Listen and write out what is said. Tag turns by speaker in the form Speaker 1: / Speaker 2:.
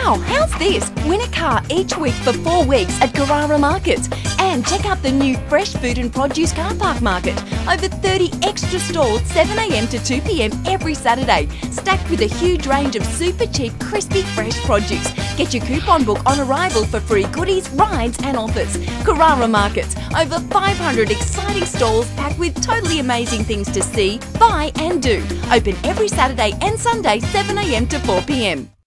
Speaker 1: Wow, how's this? Win a car each week for 4 weeks at Carrara markets. And check out the new fresh food and produce car park market. Over 30 extra stalls 7 a.m. to 2 p.m. every Saturday, stacked with a huge range of super cheap, crispy, fresh produce. Get your coupon book on arrival for free goodies, rides and offers. Carrara markets, over 500 exciting stalls packed with totally amazing things to see, buy and do. Open every Saturday and Sunday 7 a.m. to 4 p.m.